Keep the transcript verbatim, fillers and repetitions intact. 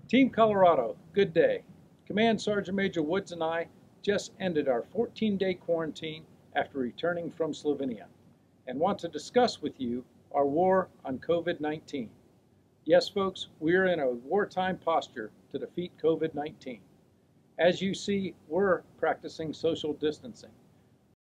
Team Colorado, good day. Command Sergeant Major Woods and I just ended our fourteen day quarantine after returning from Slovenia and want to discuss with you our war on COVID nineteen. Yes, folks, we are in a wartime posture to defeat COVID nineteen. As you see, we're practicing social distancing.